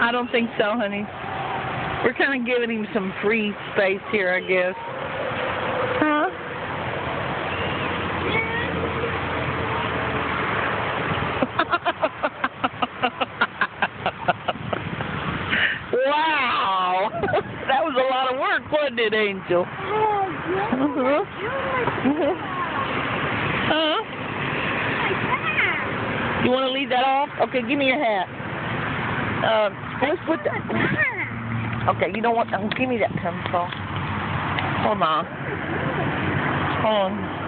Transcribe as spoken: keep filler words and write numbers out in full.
I don't think so, honey. We're kind of giving him some free space here, I guess. Huh? Wow! That was a lot of work, wasn't it, Angel? Uh-huh. Huh? You want to leave that off? Okay, give me your hat. Uh, let's put that. Okay, you don't want. Give me that pencil. Hold on. Hold on.